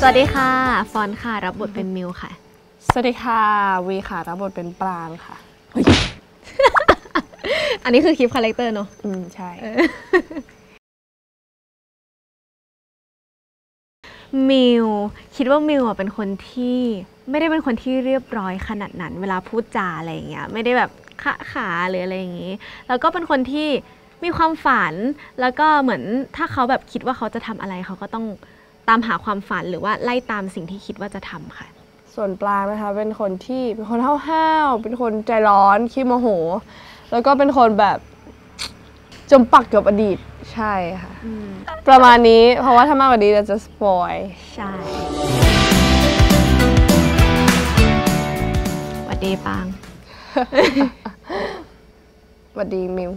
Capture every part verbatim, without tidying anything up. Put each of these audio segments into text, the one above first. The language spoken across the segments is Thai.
วัสดีค่ะฟอนค่ะรับบทเป็นมิวค่ะสวัสดีค่ะวีค่ะรับบทเป็นปรางค่ะอันนี้คือคลิปคาแรคเตอร์เนอะอืมใช่มิวคิดว่ามิวอ่ะเป็นคนที่ไม่ได้เป็นคนที่เรียบร้อยขนาดนั้นเวลาพูดจาอะไรอย่างเงี้ยไม่ได้แบบขะขาหรืออะไรอย่างงี้แล้วก็เป็นคนที่มีความฝันแล้วก็เหมือนถ้าเขาแบบคิดว่าเขาจะทำอะไรเขาก็ต้องตามหาความฝันหรือว่าไล่ตามสิ่งที่คิดว่าจะทำค่ะส่วนปรางนะคะเป็นคนที่เป็นคนห้าวๆเป็นคนใจร้อนขี้โมโหแล้วก็เป็นคนแบบจมปักกับอดีตใช่ค่ะประมาณนี้เพราะว่าถ้ามากกว่านี้เราจะสปอยใช่สวัสดีปางสวัสดีมิว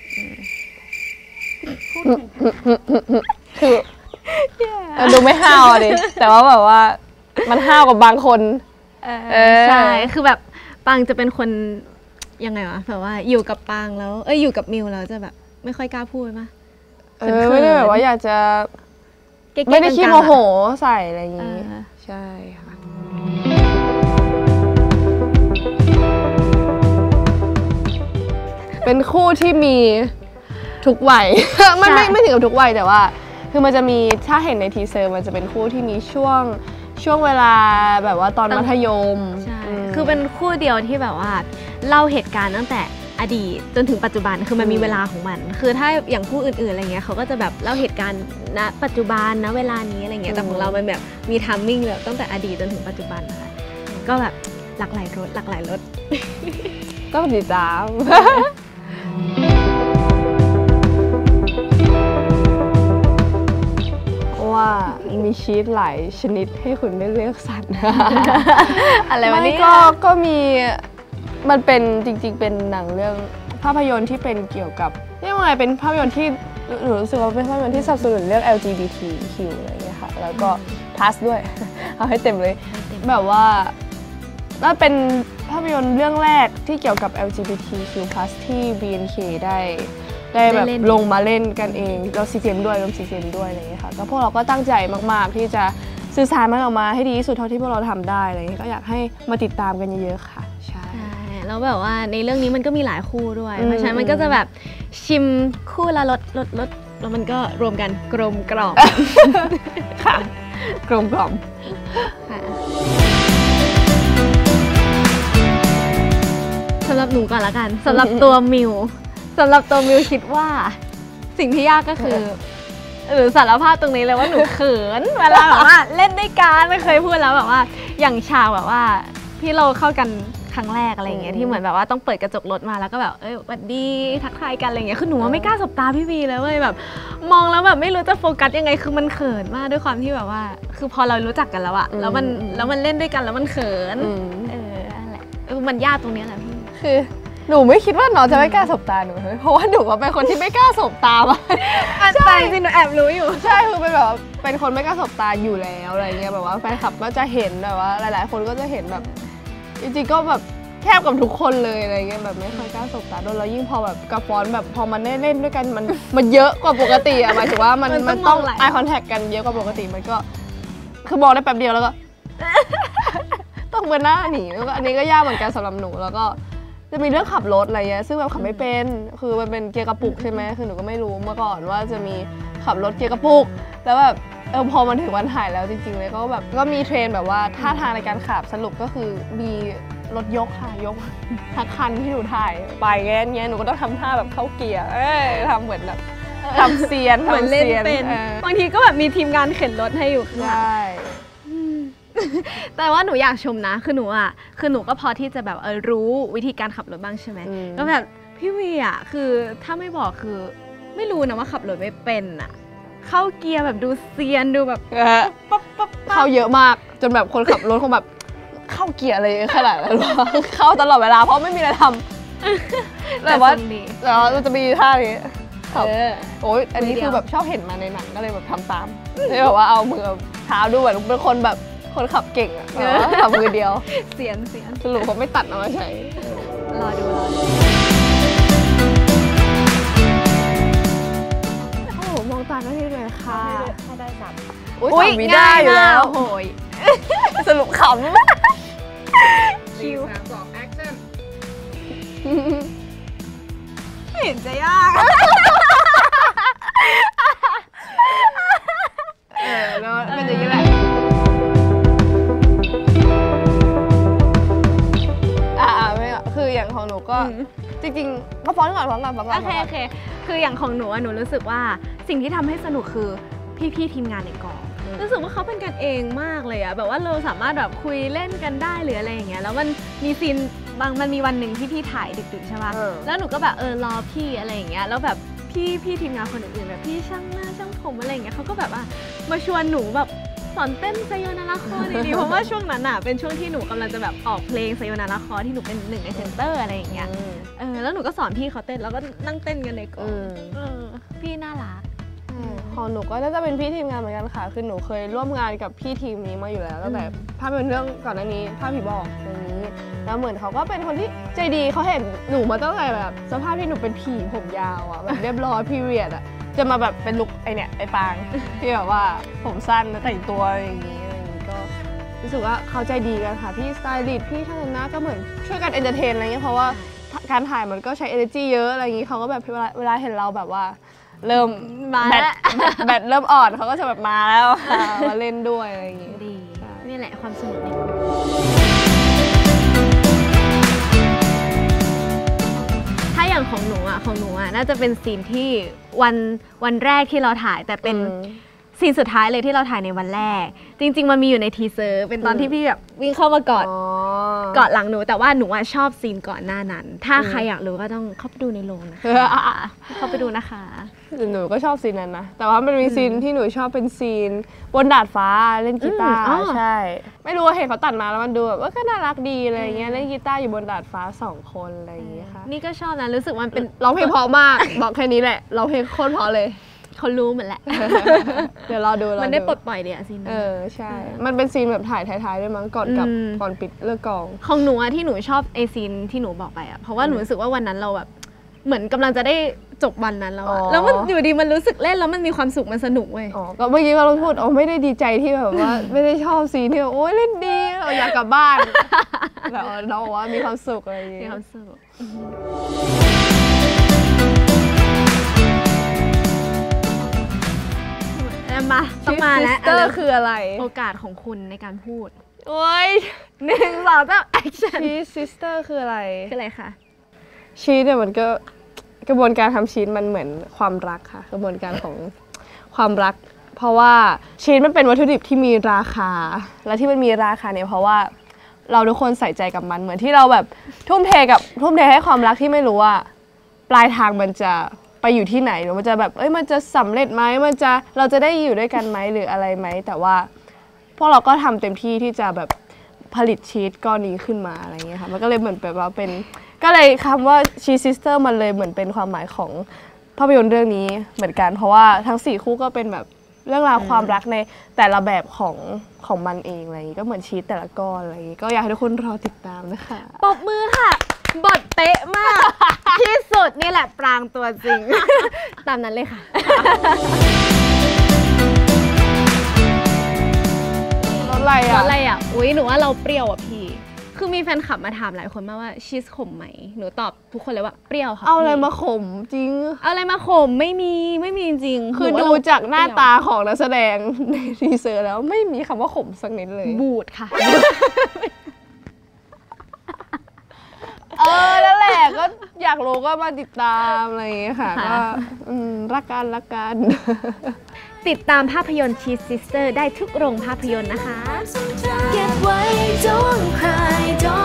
คือดูไม่ห้าวดิแต่ว่าแบบว่ามันห้าวกับบางคนใช่คือแบบปางจะเป็นคนยังไงวะแบบว่าอยู่กับปางแล้วเอ้ยอยู่กับมิวแล้วจะแบบไม่ค่อยกล้าพูดป่ะเออไม่ได้แบบว่าอยากจะไม่ได้ขี้โมโหใส่อะไรอย่างนี้ใช่ค่ะเป็นคู่ที่มีทุกวัยไม่ไม่ไม่ถึงกับทุกวัยแต่ว่าคือมันจะมีถ้าเห็นในทีเซอร์มันจะเป็นคู่ที่มีช่วงช่วงเวลาแบบว่าตอนมัธยมใช่คือเป็นคู่เดียวที่แบบว่าเล่าเหตุการณ์ตั้งแต่อดีตจนถึงปัจจุบันคือมันมีเวลาของมันคือถ้าอย่างคู่อื่นๆอะไรเงี้ยเขาก็จะแบบเล่าเหตุการณ์ณปัจจุบันณเวลานี้อะไรเงี้ยแต่ของเรามันแบบมีทัมมิ่งแบบตั้งแต่อดีตจนถึงปัจจุบันค่ะก็แบบหลากหลายรสหลากหลายรสต้องติดตามว่ามีชีสหลายชนิดให้คุณได้เลือกสรรอะไรวะนี่ก็ก็มีมันเป็นจริงๆเป็นหนังเรื่องภาพยนตร์ที่เป็นเกี่ยวกับเรียกว่าไงเป็นภาพยนตร์ที่หนูรู้สึกว่าเป็นภาพยนตร์ที่สนับสนุนเรื่อง แอล จี บี ที คิว อะไรอย่างเงี้ยค่ะแล้วก็ plus ด้วยเอาให้เต็มเลยแบบว่าน่าเป็นภาพยนตร์เรื่องแรกที่เกี่ยวกับ แอล จี บี ที คิว plus ที่ บี เอ็น เค ได้ได้แบบลงมาเล่นกันเองเราซีเจมด้วยรวมซีเจมด้วยอะไรอย่างเงี้ยค่ะก็พวกเราก็ตั้งใจมากๆที่จะสื่อสารมันออกมาให้ดีที่สุดเท่าที่พวกเราทำได้อะไรอย่างเงี้ยก็อยากให้มาติดตามกันเยอะๆค่ะใช่แล้วแบบว่าในเรื่องนี้มันก็มีหลายคู่ด้วยเพราะฉะนั้นมันก็จะแบบชิมคู่ละรสรสรสแล้วมันก็รวมกันกลมกล่อมค่ะกลมกล่อมสำหรับหนูก่อนละกันสำหรับตัวมิวสำหรับตัวมิวคิดว่าสิ่งที่ยากก็คือหรือสารภาพตรงนี้เลยว่าหนูเขินเวลาแบบว่าเล่นด้วยกันไม่เคยพูดแล้วแบบว่าอย่างฉากแบบว่าที่เราเข้ากันครั้งแรกอะไรอย่างเงี้ยที่เหมือนแบบว่าต้องเปิดกระจกรถมาแล้วก็แบบเอ้ยสวัสดีทักทายกันอะไรอย่างเงี้ยคือหนูว่าไม่กล้าสบตาพี่วีเลยเว้ยแบบมองแล้วแบบไม่รู้จะโฟกัสยังไงคือมันเขินมากด้วยความที่แบบว่าคือพอเรารู้จักกันแล้วอะแล้วมันแล้วมันเล่นด้วยกันแล้วมันเขินเออนั่นแหละมันยากตรงนี้แหละพี่คือหนูไม่คิดว่าน้องจะไม่กล้าสบตาหนูเพราะว่าหนูเป็นคนที่ไม่กล้าสบตามาใช่จริงหนูแอบรู้อยู่ใช่คือเป็นแบบเป็นคนไม่กล้าสบตาอยู่แล้วอะไรเงี้ยแบบว่าแฟนคลับก็จะเห็นแบบว่าหลายๆคนก็จะเห็นแบบจริงๆก็แบบแทบกับทุกคนเลยอะไรเงี้ยแบบไม่ค่อยกล้าสบตาโดนแล้วยิ่งพอแบบกับฟอนแบบพอมันได้เล่นด้วยกันมันมันเยอะกว่าปกติอะหมายถึงว่ามันมันต้อง eye contact กันเยอะกว่าปกติมันก็คือมองได้แป๊บเดียวแล้วก็ต้องเบอร์หน้าหนีแล้วก็อันนี้ก็ยากเหมือนกันสำหรับหนูแล้วก็จะมีเรื่องขับรถอะไรเงี้ยซึ่งแบบขับไม่เป็นคือมันเป็นเกียร์กระปุกใช่ไหมคือหนูก็ไม่รู้เมื่อก่อนว่าจะมีขับรถเกียร์กระปุกแล้วแบบเออพอมันถึงวันถ่ายแล้วจริงๆเลยก็แบบก็มีเทรนแบบว่าท่าทางในการขับสรุปก็คือมีรถยกค่ะยกทั้งคันที่หนูถ่ายไปเงี้ยเงี้ยหนูก็ต้องทำท่าแบบเข้าเกียร์เอ้ยทำเหมือนแบบทำเซียนเหมือนเล่นเป็นบางทีก็แบบมีทีมงานเข็นรถให้อยู่ใช่แต่ว่าหนูอยากชมนะคือหนูอ่ะคือหนูก็พอที่จะแบบเออรู้วิธีการขับรถบ้างใช่ไหมก็แบบพี่วีอ่ะคือถ้าไม่บอกคือไม่รู้นะว่าขับรถไม่เป็นอ่ะเข้าเกียร์แบบดูเซียนดูแบบปั๊บปั๊บเข้าเยอะมากจนแบบคนขับรถคงแบบเข้าเกียร์อะไรขนาดนั้นเข้าตลอดเวลาเพราะไม่มีอะไรทำแต่ว่าเราจะมีท่านี้โอ้ยอันนี้คือแบบชอบเห็นมาในหนังก็เลยแบบทำตามเลยแบบว่าเอามือเท้าดูแบบเป็นคนแบบคนขับเก่งอะขับมือเดียวเสียนเสียนสรุปเขาไม่ตัดเอามาใช้รอดูรอดูโอ้โหมองตาก็ได้เลยค่ะถ้าได้สับอุ้ยง่ายอยู่แล้วโอ้ยรุปขำสี่สามสองแอคชั่นไม่เห็นจะยากเออแล้วเป็นอย่างนี้แหละอ่าไม่คืออย่างของหนูก็จริงๆก็ฟ้อนก่อนฟ้อนก่อนฟ้อนก่อนโอเคโอเคคืออย่างของหนูหนูรู้สึกว่าสิ่งที่ทำให้สนุกคือพี่ๆทีมงานในกองรู้สึกว่าเขาเป็นกันเองมากเลยอะแบบว่าเราสามารถแบบคุยเล่นกันได้หรืออะไรอย่างเงี้ยแล้วมันมีซีนบางมันมีวันหนึ่งที่พี่ถ่ายดึกๆใช่ป่ะแล้วหนูก็แบบเออรอพี่อะไรอย่างเงี้ยแล้วแบบพี่พี่ทีมงานคนอื่นๆแบบพี่ช่างหน้าช่างผมอะไรอย่างเงี้ยเขาก็แบบว่ามาชวนหนูแบบสอนเต้นไซโยนาราคอดีๆเพราะว่าช่วงนั้นอะเป็นช่วงที่หนูกำลังจะแบบออกเพลงไซโยนาราคอที่หนูเป็นหนึ่งในเซนเตอร์อะไรอย่างเงี้ยเออแล้วหนูก็สอนพี่เขาเต้นแล้วก็นั่งเต้นกันในกองเออพี่น่ารักของหนูก็น่าจะเป็นพี่ทีมงานเหมือนกันค่ะคือหนูเคยร่วมงานกับพี่ทีมนี้มาอยู่แล้วตั้งแต่ภาพเป็นเรื่องก่อนหน้านี้ภาพผีบอกอย่างนี้แล้วเหมือนเขาก็เป็นคนที่ใจดีเขาเห็นหนูมาตั้งแต่แบบสภาพที่หนูเป็นผีผมยาวอ่ะแบบเรียบร้อยพีเรียดอ่ะจะมาแบบเป็นลุคไอเนี่ยไอปางที่แบบว่าผมสั้นแล้วแต่งตัวอย่างนี้อะไรอย่างนี้ก็รู้สึกว่าเขาใจดีกันค่ะพี่สไตลิสต์พี่ช่างแต่งหน้าก็เหมือนช่วยกันเอนเตอร์เทนอะไรเงี้ยเพราะว่าการถ่ายมันก็ใช้ energy เยอะอะไรอย่างนี้เขาก็แบบเวลาเวลาเห็นเราแบบว่าเริ่มมาแบตแบตเริ่มอ่อนเขาก็จะแบบมาแล้วมาเล่นด้วยอะไรอย่างงี้ดีนี่แหละความสนุกในถ้าอย่างของหนูอ่ะของหนูอ่ะน่าจะเป็นซีนที่วันวันแรกที่เราถ่ายแต่เป็นซีนสุดท้ายเลยที่เราถ่ายในวันแรกจริงๆมันมีอยู่ในทีเซอร์เป็นตอนที่พี่แบบวิ่งเข้ามากอดกอดหลังหนูแต่ว่าหนูชอบซีนก่อนหน้านั้นถ้าใครอยากรู้ก็ต้องเข้าไปดูในโรงนะคะเข้าไปดูนะคะหนูก็ชอบซีนนั้นนะแต่ว่ามันมีซีนที่หนูชอบเป็นซีนบนดาดฟ้าเล่นกีตาร์ใช่ไม่รู้ว่าเห็นเขาตัดมาแล้วมันดูแบบว่าก็น่ารักดีอะไรเงี้ยเล่นกีตาร์อยู่บนดาดฟ้าสองคนอะไรอย่างเงี้ยค่ะนี่ก็ชอบนะรู้สึกมันเป็นร้องเพลงเพราะมากบอกแค่นี้แหละร้องเพลงโคตรเพราะเลยเขารู้เหมือนแหละเดี๋ยวรอดูมันได้ปลดปล่อยเดี๋ยวซีนเออใช่มันเป็นซีนแบบถ่ายท้ายๆด้วยมั้งก่อนกับก่อนปิดเลิกกองของหนูอะที่หนูชอบไอซีนที่หนูบอกไปอะเพราะว่าหนูรู้สึกว่าวันนั้นเราแบบเหมือนกำลังจะได้จบวันนั้นแล้วอะแล้วมันอยู่ดีมันรู้สึกเล่นแล้วมันมีความสุขมันสนุกเว้ยอ๋อก็เมื่อกี้ก็เราพูดอ๋อไม่ได้ดีใจที่แบบว่าไม่ได้ชอบซีนที่แบบโอ๊ยเล่นดีเราอยากกลับบ้านแต่น้องบอกว่ามีความสุขอะไรอย่างเงี้ยมีความสุขมาต้องมาแล้วเตอร์คืออะไรโอกาสของคุณในการพูดโอ้ยหนึ่งสองสามแอคชั่นชีสซิสเตอร์คืออะไรคืออะไรคะชีสเนี่ยมันก็กระบวนการทำชีสมันเหมือนความรักค่ะกระบวนการของความรักเพราะว่าชีสมันเป็นวัตถุดิบที่มีราคาและที่มันมีราคาเนี่ยเพราะว่าเราทุกคนใส่ใจกับมันเหมือนที่เราแบบทุ่มเทกับทุ่มเทให้ความรักที่ไม่รู้ว่าปลายทางมันจะไปอยู่ที่ไหนหรือมันจะแบบเอ้ยมันจะสำเร็จไหมมันจะเราจะได้อยู่ด้วยกันไหมหรืออะไรไหมแต่ว่าพวกเราก็ทำเต็มที่ที่จะแบบผลิตชีสก้อนนี้ขึ้นมาอะไรเงี้ยค่ะมันก็เลยเหมือนแบบว่าเป็นก็เลยคำว่าชีสซิสเตอร์มันเลยเหมือนเป็นความหมายของภาพยนตร์เรื่องนี้เหมือนกันเพราะว่าทั้งสี่คู่ก็เป็นแบบเรื่องราวความรักในแต่ละแบบของของมันเองอะไรอย่างงี้ก็เหมือนชีสแต่ละก้อนอะไรอย่างงี้ก็อยากให้ทุกคนรอติดตามนะคะปรบมือค่ะบทเป๊ะมากที่สุดนี่แหละปรางตัวจริงตามนั้นเลยค่ะรสอะไรอ่ะรสอะไรอ่ะอุ้ยหนูว่าเราเปรี้ยวอ่ะพี่คือมีแฟนคลับมาถามหลายคนมากว่าชีสขมไหมหนูตอบทุกคนเลยว่าเปรี้ยวค่ะเอาอะไรมาขมจริงเอาอะไรมาขมไม่มีไม่มีจริงคือดูจากหน้าตาของนักแสดงในทีเซอร์แล้วไม่มีคำว่าขมสักนิดเลยบูดค่ะเออนั่นแหละก็อยากรู้ก็มาติดตามอะไรอย่างเงี้ยค่ะก็รักกันรักกันติดตามภาพยนตร์ Cheese Sister ได้ทุกโรงภาพยนตร์นะคะเก็บไว้ don't cry don't